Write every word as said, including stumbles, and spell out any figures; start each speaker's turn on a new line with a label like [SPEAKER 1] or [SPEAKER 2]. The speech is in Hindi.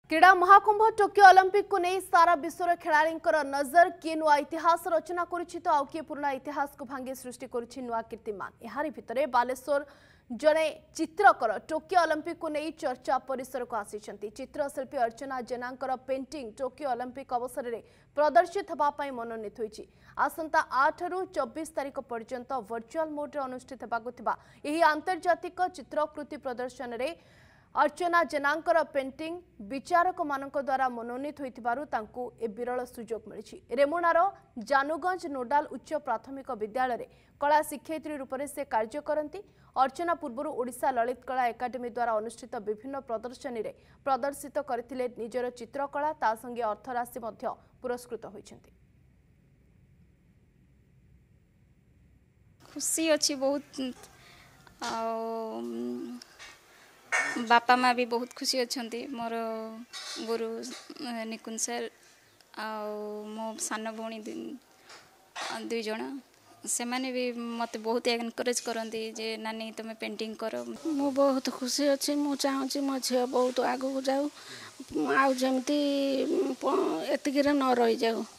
[SPEAKER 1] क्रीड़ा महाकुंभ टोकियो ओलंपिक को नहीं सारा विश्वर खेलाड़ी नजर किए नुआ इतिहास रचना करुछि तो आउ किए पुराना इतिहास को भांगी सृष्टि करुछि नुआ कीर्तिमान एहारी भितरे बालेश्वर जड़े चित्रकर टोकियो ओलंपिक को नहीं चर्चा परिसर को आसीचंती चित्रशिल्पी अर्चना जेनांकर पेंटिंग टोकियो ओलंपिक अवसर में प्रदर्शित होगापाई मनोनीत होइछि। आसंता आठ रु चौबीस तारीख पर्यंत वर्चुअल मोड्रे अनुष्ठित होगा यह आंतर्जातिक चित्रकृति प्रदर्शन में अर्चना जेनांकर पेंटिंग विचारक मानक द्वारा मनोनीत होइथिबारु तांकु ए विरल सुजोग मिलिछि। रेमुणार जानुगंज नोडाल उच्च प्राथमिक विद्यालय रे कला शिक्षयित्री रूप से कार्य करती। अर्चना पूर्व ओडिशा ललित कला एकाडेमी द्वारा अनुष्ठित विभिन्न प्रदर्शनी रे प्रदर्शित करथिले निजर चित्रकला ता संगे अर्थराशि मध्य पुरस्कृत होइछन्ति।
[SPEAKER 2] खुशी अच्छी बहुत बापा माँ भी बहुत खुशी अच्छा मोर गुरु निकुंज सर मो सान भौणी दुई जण से माने भी मत बहुत एनकरेज करती जे नानी तुम पेंटिंग कर
[SPEAKER 3] मु बहुत खुशी अच्छी मु चाहूँगी मो झील बहुत आगू जाऊ आउ जमती एतिक न रही जाऊ।